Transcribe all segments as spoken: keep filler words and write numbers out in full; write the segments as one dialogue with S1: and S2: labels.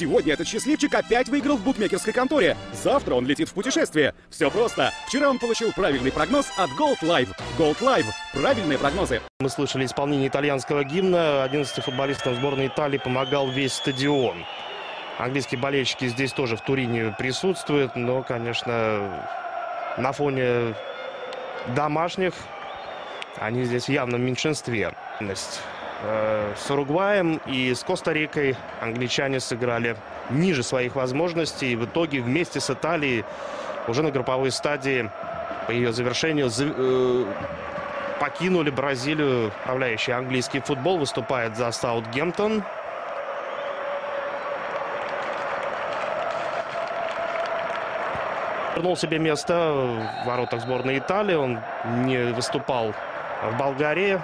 S1: Сегодня этот счастливчик опять выиграл в букмекерской конторе. Завтра он летит в путешествие. Все просто. Вчера он получил правильный прогноз от Gold Live. Gold Live. Правильные прогнозы.
S2: Мы слышали исполнение итальянского гимна. одиннадцати футболистам сборной Италии помогал весь стадион. Английские болельщики здесь тоже в Турине присутствуют, но, конечно, на фоне домашних они здесь в явном меньшинстве. С Уругваем и с Коста-Рикой англичане сыграли ниже своих возможностей. И в итоге вместе с Италией уже на групповой стадии по ее завершению покинули Бразилию. Управляющий английский футбол выступает за Саутгемптон. Вернул себе место в воротах сборной Италии. Он не выступал в Болгарии.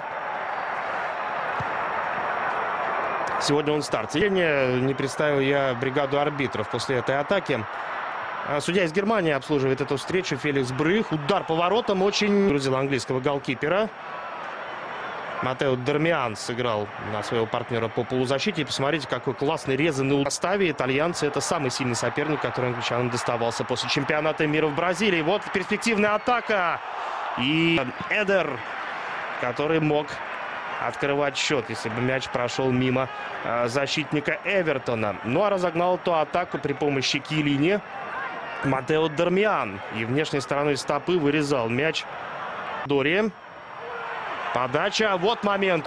S2: Сегодня он в старте. Не представил я бригаду арбитров после этой атаки. Судья из Германии обслуживает эту встречу. Феликс Брюх. Удар по воротам очень грузил английского голкипера. Матео Дармиан сыграл на своего партнера по полузащите. И посмотрите, какой классный резанный составе. Итальянцы — это самый сильный соперник, который англичанам доставался после чемпионата мира в Бразилии. Вот перспективная атака. И Эдер, который мог открывать счет, если бы мяч прошел мимо э, защитника Эвертона. Ну а разогнал эту атаку при помощи Киелини Матео Дармиан. И внешней стороной стопы вырезал мяч Дори. Подача. Вот момент.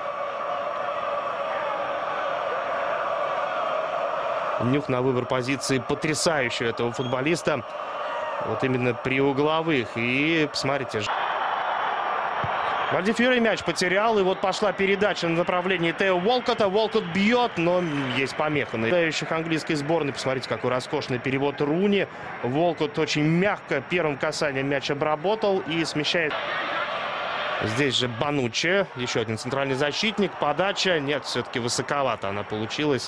S2: Нюх на выбор позиции потрясающий этого футболиста. Вот именно при угловых. И посмотрите. Вальди Фьюри мяч потерял. И вот пошла передача на направлении Тео Уолкотта. Уолкотт бьет, но есть помеха. Нападающих английской сборной. Посмотрите, какой роскошный перевод Руни. Уолкотт очень мягко первым касанием мяч обработал и смещает. Здесь же Бануччи. Еще один центральный защитник. Подача. Нет, все-таки высоковато она получилась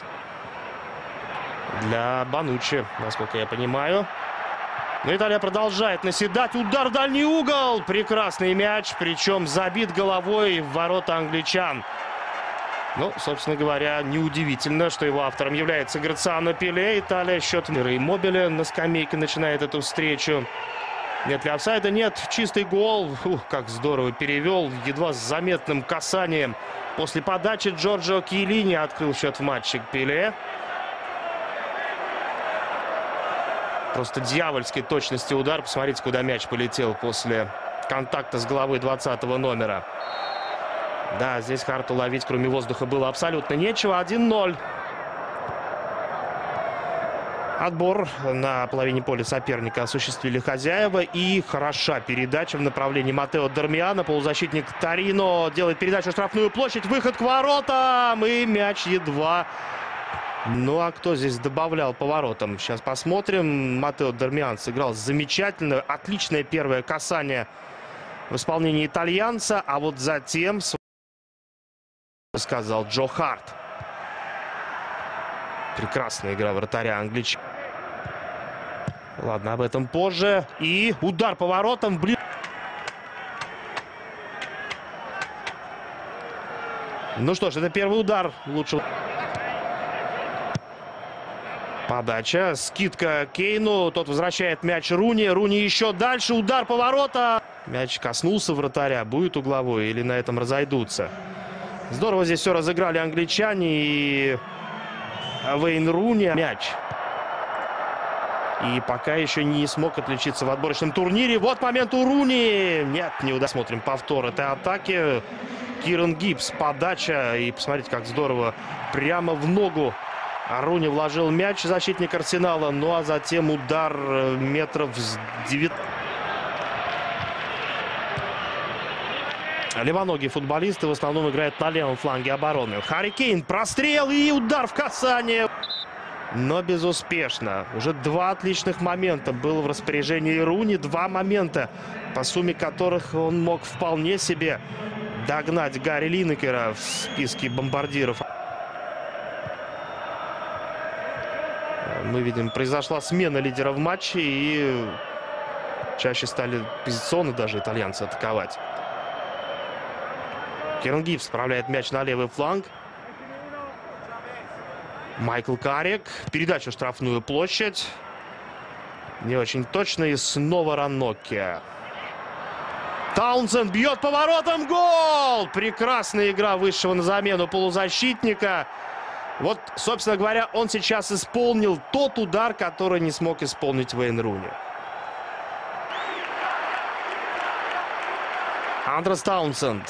S2: для Бануччи, насколько я понимаю. Но Италия продолжает наседать. Удар в дальний угол. Прекрасный мяч. Причем забит головой в ворота англичан. Ну, собственно говоря, неудивительно, что его автором является Грациано Пеле. Италия счет Иммобиле на скамейке начинает эту встречу. Нет ли офсайда? Нет. Чистый гол. Ух, как здорово перевел. Едва с заметным касанием. После подачи Джорджио Киелини открыл счет в матче Пеле. Просто дьявольской точности удар. Посмотрите, куда мяч полетел после контакта с головой двадцатого номера. Да, здесь Харту ловить, кроме воздуха, было абсолютно нечего. один ноль. Отбор на половине поля соперника осуществили хозяева. И хороша передача в направлении Матео Дармиана. Полузащитник Торино делает передачу в штрафную площадь. Выход к воротам. И мяч едва... Ну, а кто здесь добавлял по воротам? Сейчас посмотрим. Матео Дармиан сыграл замечательно. Отличное первое касание в исполнении итальянца. А вот затем, сказал Джо Харт. Прекрасная игра вратаря англичан. Ладно, об этом позже. И удар по воротам. Блин. Ну что ж, это первый удар. Лучше... Подача, скидка Кейну, тот возвращает мяч Руни, Руни еще дальше, удар по воротам. Мяч коснулся вратаря, будет угловой или на этом разойдутся. Здорово здесь все разыграли англичане и Вейн Руни. Мяч. И пока еще не смог отличиться в отборочном турнире. Вот момент у Руни. Нет, не удастся. Смотрим повтор этой атаки. Киран Гибс, подача. И посмотрите, как здорово прямо в ногу Руни вложил мяч, защитник Арсенала. Ну а затем удар метров с девятнадцати. Левоногие футболисты в основном играют на левом фланге обороны. Харри Кейн, прострел и удар в касание. Но безуспешно. Уже два отличных момента было в распоряжении Руни. Два момента, по сумме которых он мог вполне себе догнать Гарри Линекера в списке бомбардиров. Мы видим, произошла смена лидера в матче, и чаще стали позиционно даже итальянцы атаковать. Киран Гибс справляет мяч на левый фланг. Майкл Карик. Передача в штрафную площадь. Не очень точно. И снова Ранокки. Таунсенд бьет поворотом. Гол! Прекрасная игра вышедшего на замену полузащитника. Вот, собственно говоря, он сейчас исполнил тот удар, который не смог исполнить Вейн Руни. Андрес Таунсенд.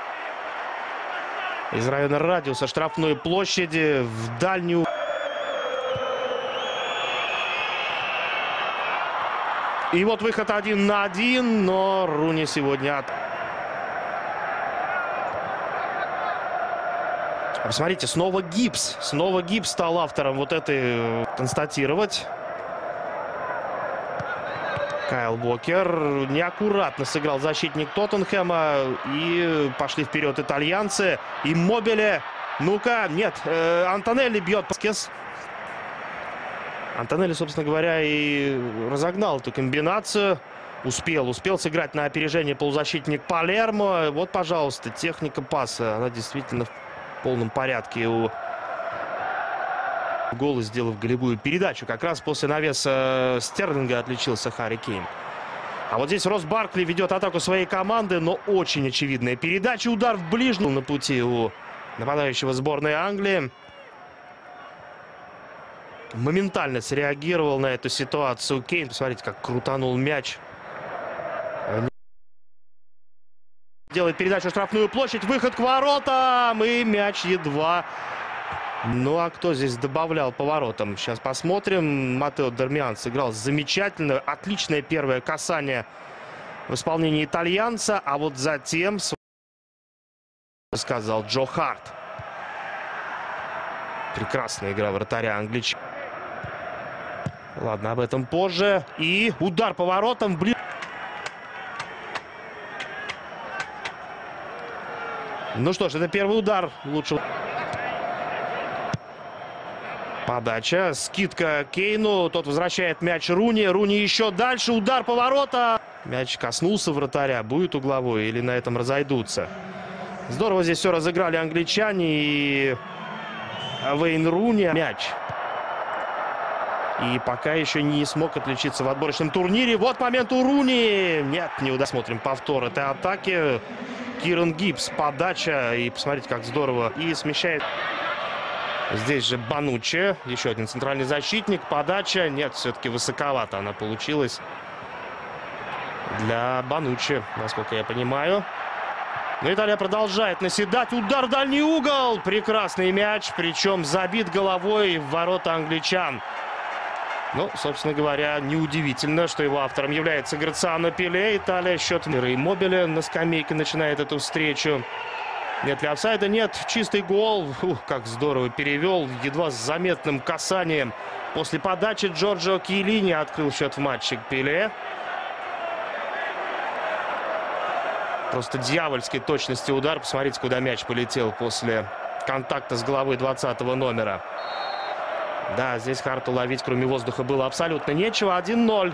S2: Из района радиуса штрафной площади в дальнюю. И вот выход один на один, но Руни сегодня... От... Посмотрите, снова Гибс. Снова Гибс стал автором вот этой констатировать. Кайл Уокер неаккуратно сыграл защитник Тоттенхэма. И пошли вперед итальянцы. Иммобиле. Ну-ка, нет, э, Антонелли бьет Паскес. Антонелли, собственно говоря, и разогнал эту комбинацию. Успел, успел сыграть на опережение полузащитник Палермо. Вот, пожалуйста, техника паса. Она действительно в полном порядке у гола, сделав голевую передачу. Как раз после навеса Стерлинга отличился Харри Кейн. А вот здесь Росс Баркли ведет атаку своей команды, но очень очевидная передача. Удар в ближнем на пути у нападающего сборной Англии. Моментально среагировал на эту ситуацию Кейн. Посмотрите, как крутанул мяч. Делает передачу в штрафную площадь. Выход к воротам. И мяч едва. Ну, а кто здесь добавлял по воротам? Сейчас посмотрим. Матео Дармиан сыграл замечательно. Отличное первое касание в исполнении итальянца. А вот затем, сказал Джо Харт. Прекрасная игра вратаря англичан. Ладно, об этом позже. И удар по воротам. Блин. Ну что ж, это первый удар лучшего. Подача. Скидка Кейну. Тот возвращает мяч Руни. Руни еще дальше. Удар по воротам. Мяч коснулся вратаря. Будет угловой или на этом разойдутся. Здорово здесь все разыграли англичане. И Вейн Руни. Мяч. И пока еще не смог отличиться в отборочном турнире. Вот момент у Руни. Нет, не удастся. Смотрим повтор этой атаки. Киран Гибс. Подача. И посмотрите, как здорово. И смещает. Здесь же Бануччи. Еще один центральный защитник. Подача. Нет, все-таки высоковато она получилась для Бануччи, насколько я понимаю. Но Италия продолжает наседать. Удар в дальний угол. Прекрасный мяч. Причем забит головой в ворота англичан. Ну, собственно говоря, неудивительно, что его автором является Грациано Пеле. Италия счет Иммобиле на скамейке начинает эту встречу. Нет ли офсайда? Нет. Чистый гол. Фух, как здорово перевел. Едва с заметным касанием. После подачи Джорджио Киелини открыл счет в матче Пеле. Просто дьявольской точности удар. Посмотрите, куда мяч полетел после контакта с головой двадцатого номера. Да, здесь Харту ловить, кроме воздуха, было абсолютно нечего. один ноль.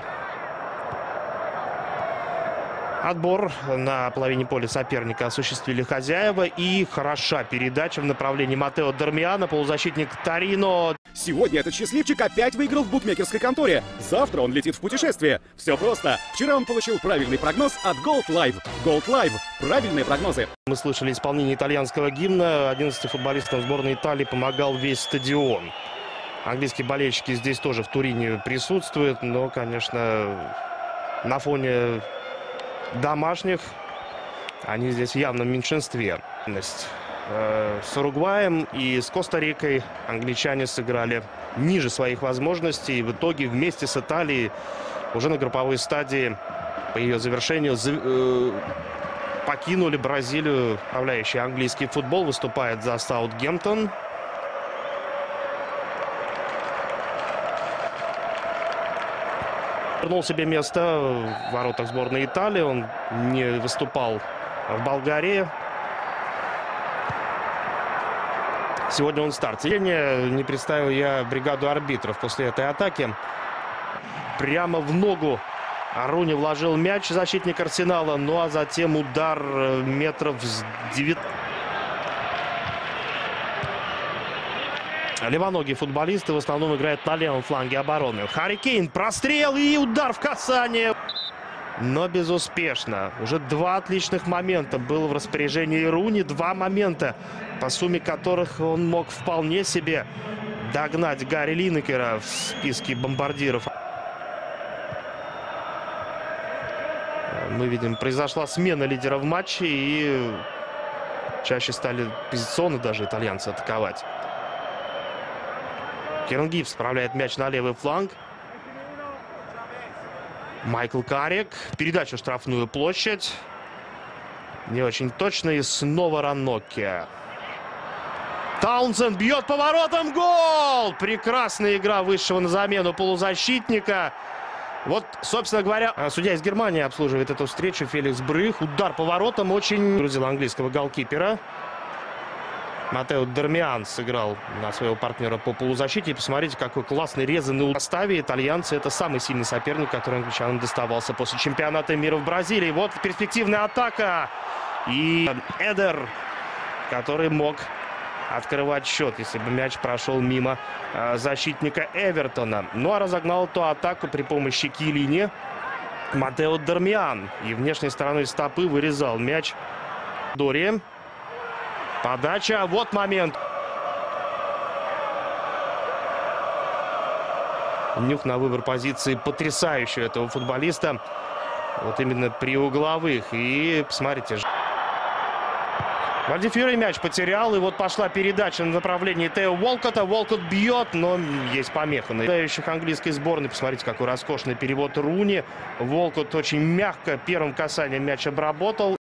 S2: Отбор на половине поля соперника осуществили хозяева. И хороша передача в направлении Матео Дармиана. Полузащитник Торино.
S1: Сегодня этот счастливчик опять выиграл в букмекерской конторе. Завтра он летит в путешествие. Все просто. Вчера он получил правильный прогноз от Gold Live. Gold Live. Правильные прогнозы.
S2: Мы слышали исполнение итальянского гимна. одиннадцати футболистам сборной Италии помогал весь стадион. Английские болельщики здесь тоже в Турине присутствуют. Но, конечно, на фоне домашних они здесь в явном меньшинстве. С Уругваем и с Коста-Рикой англичане сыграли ниже своих возможностей. И в итоге вместе с Италией уже на групповой стадии по ее завершению покинули Бразилию. Управляющий английский футбол выступает за Саутгемптон. Вернул себе место в воротах сборной Италии. Он не выступал в Болгарии. Сегодня он в старте. Не представил я бригаду арбитров после этой атаки. Прямо в ногу Руни вложил мяч, защитник Арсенала. Ну а затем удар метров с девятнадцати. Левоногие футболисты в основном играют на левом фланге обороны. Харри Кейн, прострел и удар в касание. Но безуспешно. Уже два отличных момента было в распоряжении Руни. Два момента, по сумме которых он мог вполне себе догнать Гарри Линекера в списке бомбардиров. Мы видим, произошла смена лидера в матче, и чаще стали позиционно даже итальянцы атаковать. Киран Гибс справляет мяч на левый фланг. Майкл Карик. Передача в штрафную площадь. Не очень точно. И снова Ранокки. Таунсенд бьет поворотом. Гол! Прекрасная игра вышедшего на замену полузащитника. Вот, собственно говоря, судья из Германии обслуживает эту встречу. Феликс Брых. Удар поворотом очень грузил английского голкипера. Матео Дармиан сыграл на своего партнера по полузащите. И посмотрите, какой классный резанный удар в составе. Итальянцы — это самый сильный соперник, который англичанам доставался после чемпионата мира в Бразилии. Вот перспективная атака. И Эдер, который мог открывать счет, если бы мяч прошел мимо э, защитника Эвертона. Ну а разогнал эту атаку при помощи Киелини Матео Дармиан. И внешней стороной стопы вырезал мяч Дори. Подача. Вот момент. Нюх на выбор позиции потрясающий этого футболиста. Вот именно при угловых. И посмотрите. Вальдифьюри мяч потерял. И вот пошла передача на направлении Тео Уолкотта. Уолкотт бьет, но есть помеха. На играющих английской сборной. Посмотрите, какой роскошный перевод Руни. Уолкотт очень мягко первым касанием мяч обработал.